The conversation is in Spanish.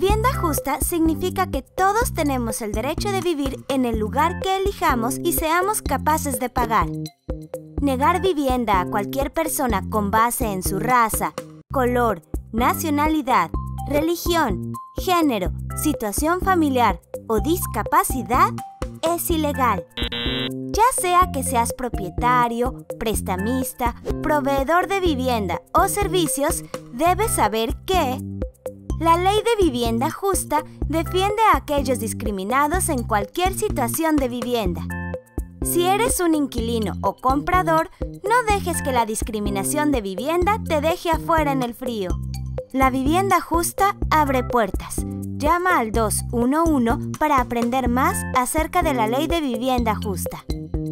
Vivienda justa significa que todos tenemos el derecho de vivir en el lugar que elijamos y seamos capaces de pagar. Negar vivienda a cualquier persona con base en su raza, color, nacionalidad, religión, género, situación familiar o discapacidad es ilegal. Ya sea que seas propietario, prestamista, proveedor de vivienda o servicios, debes saber que la Ley de Vivienda Justa defiende a aquellos discriminados en cualquier situación de vivienda. Si eres un inquilino o comprador, no dejes que la discriminación de vivienda te deje afuera en el frío. La vivienda justa abre puertas. Llama al 211 para aprender más acerca de la Ley de Vivienda Justa.